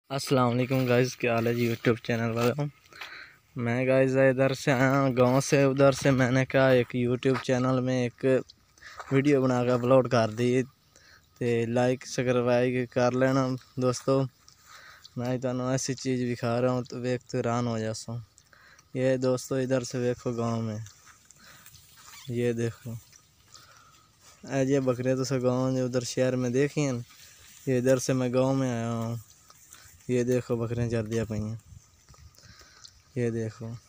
अस्सलाम वालेकुम गाइस, क्या हाल है जी यूट्यूब चैनल वालों। मैं गाइस इधर से आया गांव से। उधर से मैंने कहा एक यूट्यूब चैनल में एक वीडियो बना कर अपलोड कर दी, तो लाइक सब्सक्राइब कर लेना दोस्तों। मैं तुम्हें ऐसी चीज़ दिखा रहा हूँ तो वेख तो हैरान हो जाता। ये दोस्तों इधर से देखो गाँव में, ये देखो ये बकरे तो गाँव उधर शहर में देखिए। ये इधर से मैं गाँव में आया हूँ। ये देखो बकरियाँ चर दिया पई हैं, ये देखो।